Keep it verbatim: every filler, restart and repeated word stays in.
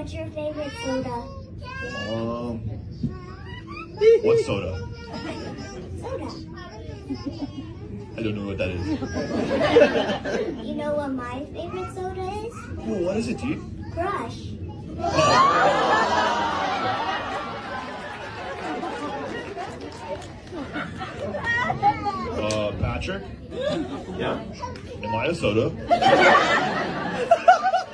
What's your favorite soda? Um, what soda? Soda. I don't know what that is. You know what my favorite soda is? Oh, what is it, T? Crush. Uh, Patrick? Yeah. Am I a soda?